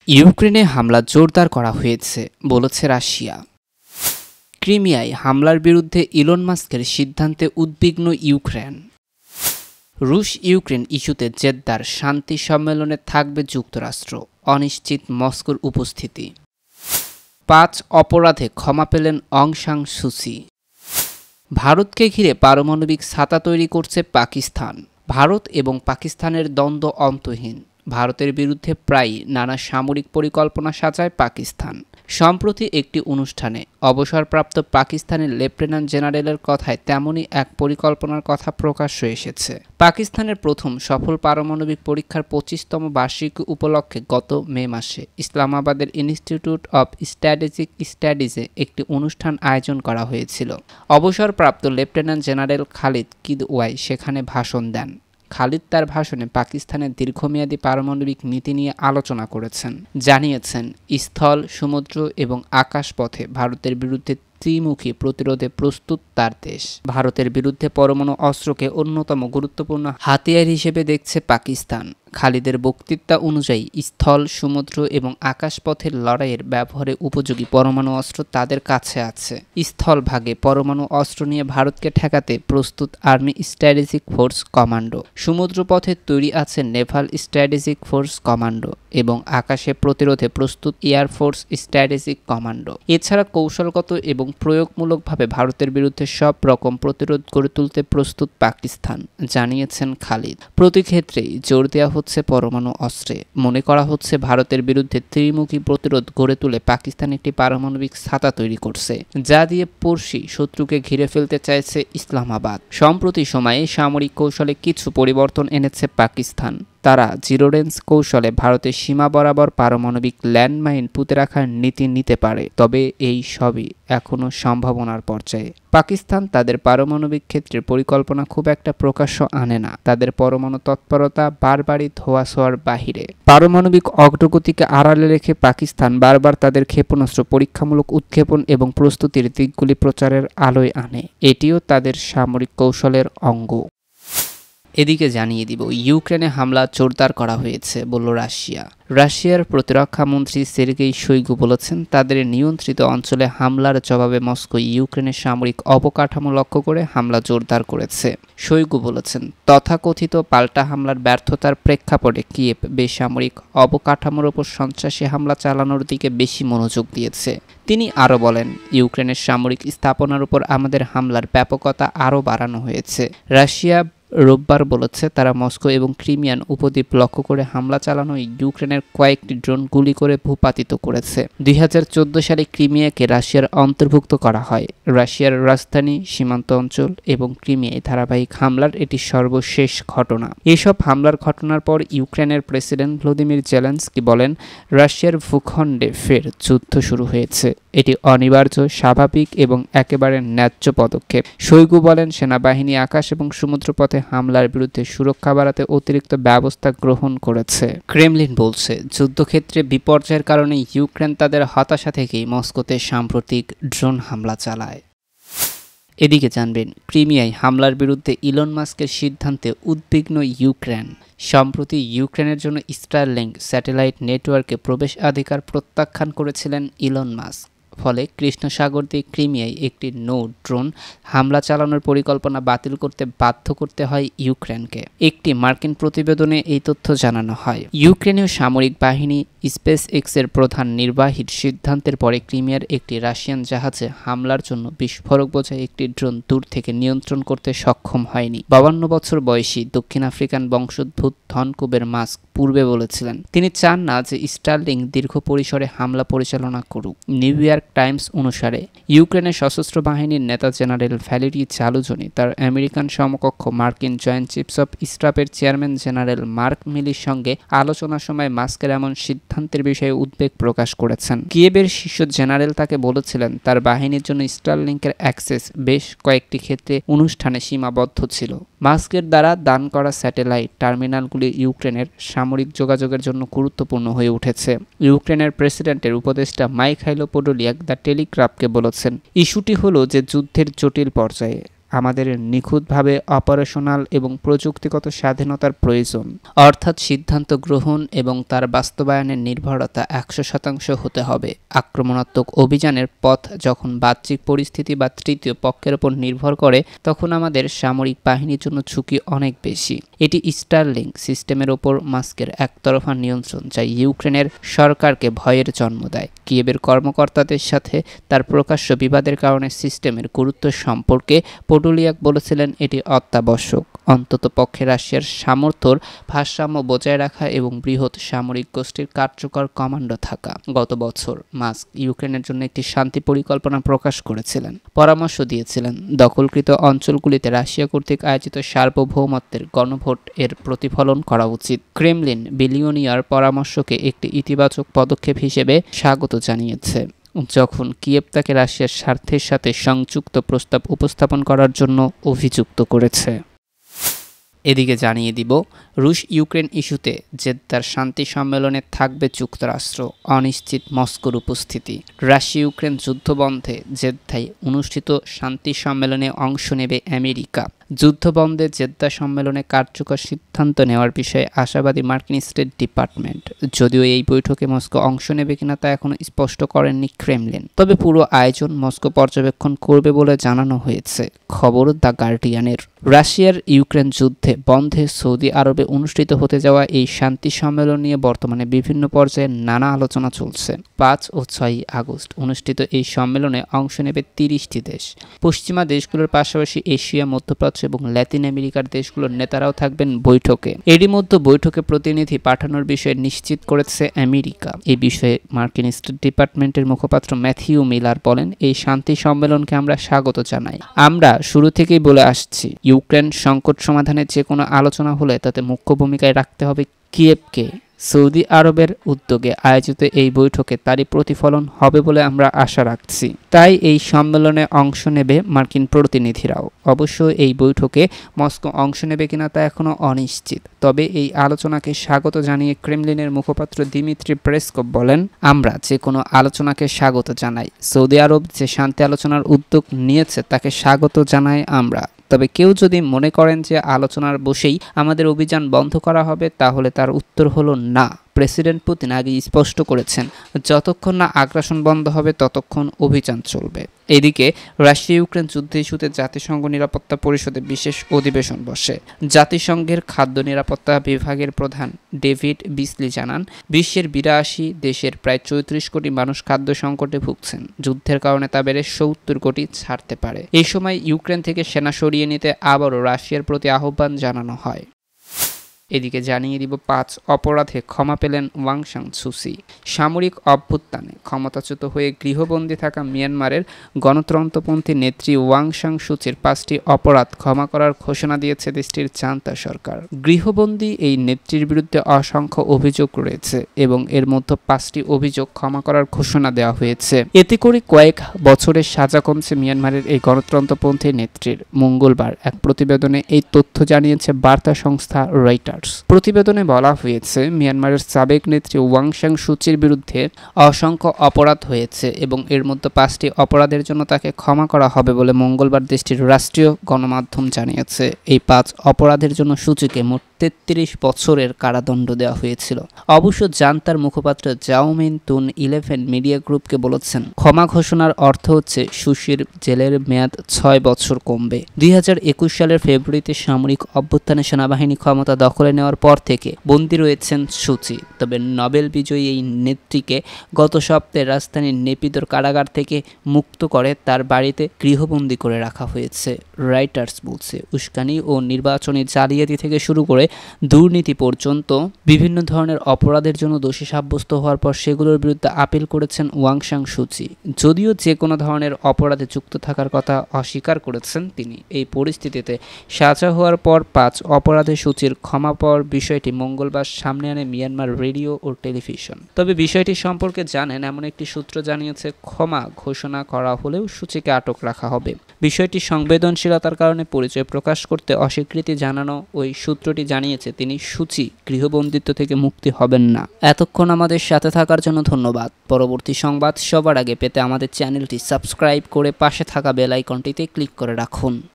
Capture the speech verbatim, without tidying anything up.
ইউক্রেনে হামলা জোরদার করা হয়েছে বলেছে রাশিয়া। ক্রিমিয়ায় হামলার বিরুদ্ধে ইলন মাস্কের সিদ্ধান্তে উদ্বিগ্ন ইউক্রেন। রুশ ইউক্রেন ইস্যুতে জেদ্দার শান্তি সম্মেলনে থাকবে যুক্তরাষ্ট্র, অনিশ্চিত মস্কোর উপস্থিতি। পাঁচ অপরাধে ক্ষমা পেলেন অং সান সুচি। ভারতকে ঘিরে পারমাণবিক ছাতা তৈরি করছে পাকিস্তান। ভারত এবং পাকিস্তানের দ্বন্দ্ব অন্তহীন। ভারতের বিরুদ্ধে প্রায়ই নানা সামরিক পরিকল্পনা সাজায় পাকিস্তান। সম্প্রতি একটি অনুষ্ঠানে অবসরপ্রাপ্ত পাকিস্তানের লেফটেন্যান্ট জেনারেলের কথায় তেমনই এক পরিকল্পনার কথা প্রকাশ্যে এসেছে। পাকিস্তানের প্রথম সফল পারমাণবিক পরীক্ষার পঁচিশতম বার্ষিকী উপলক্ষে গত মে মাসে ইসলামাবাদের ইনস্টিটিউট অব স্ট্র্যাটেজিক স্টাডিজে একটি অনুষ্ঠান আয়োজন করা হয়েছিল। অবসরপ্রাপ্ত লেফটেন্যান্ট জেনারেল খালিদ কিদওয়াই সেখানে ভাষণ দেন। খালিদ তার ভাষণে পাকিস্তানের দীর্ঘমেয়াদী পারমাণবিক নীতি নিয়ে আলোচনা করেছেন। জানিয়েছেন, স্থল, সমুদ্র এবং আকাশপথে ভারতের বিরুদ্ধে ত্রিমুখী প্রতিরোধে প্রস্তুত তার দেশ। ভারতের বিরুদ্ধে পরমাণু অস্ত্রকে অন্যতম গুরুত্বপূর্ণ হাতিয়ার হিসেবে দেখছে পাকিস্তান। খালিদের বক্তৃতা অনুযায়ী স্থল, সমুদ্র এবং আকাশপথের লড়াইয়ের ব্যবহারে উপযোগী পরমাণু অস্ত্র তাদের কাছে আছে। স্থল ভাগে পরমাণু অস্ত্র নিয়ে ভারতকে ঠেকাতে প্রস্তুত আর্মি স্ট্র্যাটেজিক ফোর্স কমান্ডো। সমুদ্রপথে তৈরি আছে নেভাল স্ট্র্যাটেজিক ফোর্স কমান্ডো এবং আকাশে প্রতিরোধে প্রস্তুত এয়ারফোর্স স্ট্র্যাটেজিক কমান্ডো। এছাড়া কৌশলগত এবং প্রয়োগমূলকভাবে ভারতের বিরুদ্ধে সব রকম প্রতিরোধ গড়ে তুলতে প্রস্তুত পাকিস্তান, জানিয়েছেন খালিদ। প্রতি ক্ষেত্রেই জোর দেওয়া হচ্ছে পরমাণু অস্ত্রে। মনে করা হচ্ছে ভারতের বিরুদ্ধে ত্রিমুখী প্রতিরোধ গড়ে তুলে পাকিস্তান একটি পারমাণবিক ছাতা তৈরি করছে, যা দিয়ে পড়শি শত্রুকে ঘিরে ফেলতে চাইছে ইসলামাবাদ। সম্প্রতি সময়ে সামরিক কৌশলে কিছু পরিবর্তন এনেছে পাকিস্তান। তারা জিরো রেঞ্জ কৌশলে ভারতের সীমা বরাবর পারমাণবিক ল্যান্ডমাইন পুঁতে রাখার নীতি নিতে পারে, তবে এই সবই এখনও সম্ভাবনার পর্যায়ে। পাকিস্তান তাদের পারমাণবিক ক্ষেত্রের পরিকল্পনা খুব একটা প্রকাশ্য আনে না। তাদের পরমাণু তৎপরতা বারবারই ধোঁয়াছোঁয়ার বাহিরে। পারমাণবিক অগ্রগতিকে আড়ালে রেখে পাকিস্তান বারবার তাদের ক্ষেপণাস্ত্র পরীক্ষামূলক উৎক্ষেপণ এবং প্রস্তুতির দিকগুলি প্রচারের আলোয় আনে। এটিও তাদের সামরিক কৌশলের অঙ্গ। এদিকে জানিয়ে দিব, ইউক্রেনে হামলা জোরদার করা হয়েছে বলল রাশিয়া। রাশিয়ার প্রতিরক্ষা মন্ত্রী সের্গেই শোইগু বলেছেন, তাদের নিয়ন্ত্রিত অঞ্চলে হামলার জবাবে মস্কো ইউক্রেনের সামরিক অবকাঠামো লক্ষ্য করে হামলা জোরদার করেছে। শোইগু বলেছেন, তথাকথিত পাল্টা হামলার ব্যর্থতার প্রেক্ষাপটে কিয়েভ বেসামরিক অবকাঠামোর ওপর সন্ত্রাসী হামলা চালানোর দিকে বেশি মনোযোগ দিয়েছে। তিনি আরও বলেন, ইউক্রেনের সামরিক স্থাপনার উপর আমাদের হামলার ব্যাপকতা আরও বাড়ানো হয়েছে। রাশিয়া রোববার বলেছে, তারা মস্কো এবং ক্রিমিয়ান উপদ্বীপ লক্ষ্য করে হামলা চালানো ইউক্রেনের কয়েকটি ড্রোন গুলি করে ভূপাতিত করেছে। দুই হাজার চোদ্দ সালে ক্রিমিয়াকে রাশিয়ার অন্তর্ভুক্ত করা হয়। রাশিয়ার রাজধানী, সীমান্ত অঞ্চল এবং ক্রিমিয়ায় ধারাবাহিক হামলার এটি সর্বশেষ ঘটনা। এসব হামলার ঘটনার পর ইউক্রেনের প্রেসিডেন্ট ভ্লাদিমির জেলেনস্কি বলেন, রাশিয়ার ভূখণ্ডে ফের যুদ্ধ শুরু হয়েছে। এটি অনিবার্য, স্বাভাবিক এবং একেবারে ন্যায্য পদক্ষেপ। শোইগু বলেন, সেনাবাহিনী আকাশ এবং সমুদ্রপথে হামলার বিরুদ্ধে সুরক্ষা বাড়াতে অতিরিক্ত ব্যবস্থা গ্রহণ করেছে। ক্রেমলিন বলছে, যুদ্ধক্ষেত্রে বিপর্যয়ের কারণে ইউক্রেন তাদের হতাশা থেকেই মস্কোতে সাম্প্রতিক ড্রোন হামলা চালায়। এদিকে জানবেন, ক্রিমিয়ায় হামলার বিরুদ্ধে ইলন মাস্কের সিদ্ধান্তে উদ্বিগ্ন ইউক্রেন। সম্প্রতি ইউক্রেনের জন্য স্টারলিংক স্যাটেলাইট নেটওয়ার্কে প্রবেশাধিকার প্রত্যাখ্যান করেছিলেন ইলন মাস্ক। ফলে কৃষ্ণ সাগর দিয়ে ক্রিমিয়ায় একটি নৌ ড্রোন হামলা চালানোর পরিকল্পনা বাতিল করতে বাধ্য করতে হয় ইউক্রেনকে। একটি মার্কিন প্রতিবেদনে এই তথ্য জানানো হয়। ইউক্রেনীয় সামরিক বাহিনী স্পেস এক্সের প্রধান নির্বাহীর সিদ্ধান্তের পরে ক্রিমিয়ার একটি রাশিয়ান জাহাজে হামলার জন্য বিস্ফোরক বোঝাই একটি ড্রোন দূর থেকে নিয়ন্ত্রণ করতে সক্ষম হয়নি। বাউন্ন বছর বয়সী দক্ষিণ আফ্রিকান বংশোদ্ভূত ধনকুবের মাস্ক পূর্বে বলেছিলেন, তিনি চান না যে স্টারলিংক দীর্ঘ পরিসরে হামলা পরিচালনা করুক। নিউ ইয়র্ক টাইমস অনুসারে ইউক্রেনের সশস্ত্র বাহিনীর নেতা জেনারেল ভ্যালেরি জালুজনি তার আমেরিকান সমকক্ষ মার্কিন জয়েন্ট চিফস অফ স্টাফের চেয়ারম্যান জেনারেল মার্ক মিলির সঙ্গে আলোচনার সময় মাস্কের এমন সিদ্ধান্তের বিষয়ে উদ্বেগ প্রকাশ করেছেন। কিয়েভের শীর্ষ জেনারেল তাকে বলেছিলেন, তার বাহিনীর জন্য স্টারলিংকের অ্যাক্সেস বেশ কয়েকটি ক্ষেত্রে অনুষ্ঠানে সীমাবদ্ধ ছিল। মাস্কের দ্বারা দান করা স্যাটেলাইট টার্মিনালগুলি ইউক্রেনের সামরিক যোগাযোগের জন্য গুরুত্বপূর্ণ হয়ে উঠেছে। ইউক্রেনের প্রেসিডেন্টের উপদেষ্টা মাইখাইলো পোডোলিয়াক দ্য টেলিগ্রাফকে বলেছেন, ইস্যুটি হলো যে যুদ্ধের জটিল পর্যায়ে আমাদের নিখুঁতভাবে অপারেশনাল এবং প্রযুক্তিগত স্বাধীনতার প্রয়োজন, অর্থাৎ সিদ্ধান্ত গ্রহণ এবং তার বাস্তবায়নের নির্ভরতা একশো শতাংশ হতে হবে। আক্রমণাত্মক অভিযানের পথ যখন বাহ্যিক পরিস্থিতি বা তৃতীয় পক্ষের উপর নির্ভর করে, তখন আমাদের সামরিক বাহিনীর জন্য ঝুঁকি অনেক বেশি। এটি স্টারলিং সিস্টেমের ওপর মাস্কের একতরফা নিয়ন্ত্রণ, যা ইউক্রেনের সরকারকে ভয়ের জন্ম দেয়। কিয়েভের কর্মকর্তাদের সাথে তার প্রকাশ্য বিবাদের কারণে সিস্টেমের গুরুত্ব সম্পর্কে পোডোলিয়াক বলেছিলেন, এটি অত্যাবশ্যক। অন্ততপক্ষে রাশিয়ার সামর্থ্যর ভারসাম্য বজায় রাখা এবং বৃহৎ সামরিক গোষ্ঠীর কার্যকর কমান্ডো থাকা। গত বছর মাস্ক ইউক্রেনের জন্য একটি শান্তি পরিকল্পনা প্রকাশ করেছিলেন, পরামর্শ দিয়েছিলেন দখলকৃত অঞ্চলগুলিতে রাশিয়া কর্তৃক আয়োজিত সার্বভৌমত্বের গণভোট এর প্রতিফলন করা উচিত। ক্রেমলিন বিলিয়নিয়ার পরামর্শকে একটি ইতিবাচক পদক্ষেপ হিসেবে স্বাগত জানিয়েছে, যখন কিয়েভ তাকে রাশিয়ার স্বার্থের সাথে সংযুক্ত প্রস্তাব উপস্থাপন করার জন্য অভিযুক্ত করেছে। এদিকে জানিয়ে দিব, রুশ ইউক্রেন ইস্যুতে জেদ্দার শান্তি সম্মেলনে থাকবে যুক্তরাষ্ট্র, অনিশ্চিত মস্কোর উপস্থিতি। রাশিয়া ইউক্রেন যুদ্ধবন্ধে জেদ্দায় অনুষ্ঠিত শান্তি সম্মেলনে অংশ নেবে আমেরিকা। যুদ্ধবন্ধে জেদ্দা সম্মেলনে কার্যকর সিদ্ধান্ত নেওয়ার বিষয়ে আশাবাদী মার্কিন স্টেট ডিপার্টমেন্ট। যদিও এই বৈঠকে মস্কো অংশ নেবে কিনা তা এখনো স্পষ্ট করেননি ক্রেমলিন, তবে পুরো আয়োজন মস্কো পর্যবেক্ষণ করবে বলে জানানো হয়েছে। খবর দ্য গার্ডিয়ানের। রাশিয়ার ইউক্রেন যুদ্ধে বন্ধে সৌদি আরবে অনুষ্ঠিত হতে যাওয়া এই শান্তি সম্মেলন নিয়ে বর্তমানে বিভিন্ন পর্যায়ে নানা আলোচনা চলছে। পাঁচ ও ছয়ই আগস্ট অনুষ্ঠিত এই সম্মেলনে অংশ নেবে তিরিশটি দেশ। পশ্চিমা দেশগুলোর পাশাপাশি এশিয়া, মধ্যপ্রাচ্য এবং ল্যাতিন আমেরিকার দেশগুলোর নেতারাও থাকবেন বৈঠকে। এরই মধ্যে বৈঠকে প্রতিনিধি পাঠানোর বিষয়ে নিশ্চিত করেছে আমেরিকা। এই বিষয়ে মার্কিন স্টেট ডিপার্টমেন্টের মুখপাত্র ম্যাথিউ মিলার বলেন, এই শান্তি সম্মেলনকে আমরা স্বাগত জানাই। আমরা শুরু থেকেই বলে আসছি, ইউক্রেন সংকট সমাধানে যে কোনো আলোচনা হলে তাতে মুখ্য ভূমিকায় রাখতে হবে কিয়েভকে। সৌদি আরবের উদ্যোগে আয়োজিত এই বৈঠকে তারই প্রতিফলন হবে বলে আমরা আশা রাখছি। তাই এই সম্মেলনে অংশ নেবে মার্কিন প্রতিনিধিরাও। অবশ্য এই বৈঠকে মস্কো অংশ নেবে কিনা তা এখনো অনিশ্চিত। তবে এই আলোচনাকে স্বাগত জানিয়ে ক্রেমলিনের মুখপাত্র দিমিত্রি পেসকভ বলেন, আমরা যে কোনো আলোচনাকে স্বাগত জানাই। সৌদি আরব যে শান্তি আলোচনার উদ্যোগ নিয়েছে তাকে স্বাগত জানাই আমরা। তবে কেউ যদি মনে করেন যে আলোচনার বসেই আমাদের অভিযান বন্ধ করা হবে, তাহলে তার উত্তর হলো না। প্রেসিডেন্ট পুতিন আগে স্পষ্ট করেছেন, যতক্ষণ না আগ্রাসন বন্ধ হবে ততক্ষণ অভিযান চলবে। এদিকে রাশিয়া ইউক্রেন যুদ্ধ ইস্যুতে জাতিসংঘ নিরাপত্তা পরিষদে বিশেষ অধিবেশন বসে। জাতিসংঘের খাদ্য নিরাপত্তা বিভাগের প্রধান ডেভিড বিসলি জানান, বিশ্বের বিরাশি দেশের প্রায় চৌত্রিশ কোটি মানুষ খাদ্য সংকটে ভুগছেন। যুদ্ধের কারণে তা বেড়ে সত্তর কোটি ছাড়তে পারে। এই সময় ইউক্রেন থেকে সেনা সরিয়ে নিতে আবারও রাশিয়ার প্রতি আহ্বান জানানো হয়। এদিকে জানিয়ে দিব, পাঁচ অপরাধে ক্ষমা পেলেন ওয়াং সাং সুচি। সামরিক অভ্যুত্থানে ক্ষমতাচ্যুত হয়ে গৃহবন্দী থাকা মিয়ানমারের গণতন্ত্রপন্থী নেত্রী ওয়াং সাং সুচির পাঁচটি অপরাধ ক্ষমা করার ঘোষণা দিয়েছে দেশটির জান্তা সরকার। গৃহবন্দী এই নেত্রীর বিরুদ্ধে অসংখ্য অভিযোগ রয়েছে এবং এর মধ্যে পাঁচটি অভিযোগ ক্ষমা করার ঘোষণা দেওয়া হয়েছে। এতে করে কয়েক বছরের সাজা কমছে মিয়ানমারের এই গণতন্ত্রপন্থী নেত্রীর। মঙ্গলবার এক প্রতিবেদনে এই তথ্য জানিয়েছে বার্তা সংস্থা রয়টার্স। প্রতিবেদনে বলা হয়েছে, মিয়ানমারের সাবেক নেত্রী ওয়াং সাং সুচির বিরুদ্ধে অসংখ্য অপরাধ হয়েছে এবং এর মধ্যে পাঁচটি অপরাধের জন্য তাকে ক্ষমা করা হবে বলে মঙ্গলবার দেশটির রাষ্ট্রীয় গণমাধ্যম জানিয়েছে। এই পাঁচ অপরাধের জন্য সুচিকে মোট তেত্রিশ বছরের কারাদণ্ড দেওয়া হয়েছিল। অবশ্য জান্তার মুখপাত্র জাওমিন তুন ইলেভেন মিডিয়া গ্রুপকে বলেছেন, ক্ষমা ঘোষণার অর্থ হচ্ছে সুচির জেলের মেয়াদ ছয় বছর কমবে। দুই হাজার একুশ সালের ফেব্রুয়ারিতে সামরিক অভ্যুত্থানে সেনাবাহিনী ক্ষমতা দখলে নেওয়ার পর থেকে বন্দী রয়েছেন সুচি। তবে নোবেল বিজয়ী এই নেত্রীকে গত সপ্তাহে রাজধানীর নেপিদোর কারাগার থেকে মুক্ত করে তার বাড়িতে গৃহবন্দী করে রাখা হয়েছে। রয়টার্স বলছে, উস্কানি ও নির্বাচনী জালিয়াতি থেকে শুরু করে দুর্নীতি পর্যন্ত বিভিন্ন ধরনের অপরাধের জন্য দোষী সাব্যস্ত হওয়ার পর সেগুলোর বিরুদ্ধে আপিল করেছেন ওয়াং সাং সুচি। যদিও যে কোনো ধরনের অপরাধে যুক্ত থাকার কথা অস্বীকার করেছেন তিনি। এই পরিস্থিতিতে সাজা হওয়ার পর পাঁচ অপরাধে সুচির ক্ষমা পাওয়ার বিষয়টি মঙ্গলবার সামনে আনে মিয়ানমার রেডিও ও টেলিভিশন। তবে বিষয়টি সম্পর্কে জানেন এমন একটি সূত্র জানিয়েছে, ক্ষমা ঘোষণা করা হলেও সুচিকে আটক রাখা হবে। বিষয়টি সংবেদনশীলতার কারণে পরিচয় প্রকাশ করতে অস্বীকৃতি জানানো ওই সূত্রটি জানিয়েছে তিনি সুচি গৃহবন্দিত্ব থেকে মুক্তি হবেন না। এতক্ষণ আমাদের সাথে থাকার জন্য ধন্যবাদ। পরবর্তী সংবাদ সবার আগে পেতে আমাদের চ্যানেলটি সাবস্ক্রাইব করে পাশে থাকা বেল আইকনটিতে ক্লিক করে রাখুন।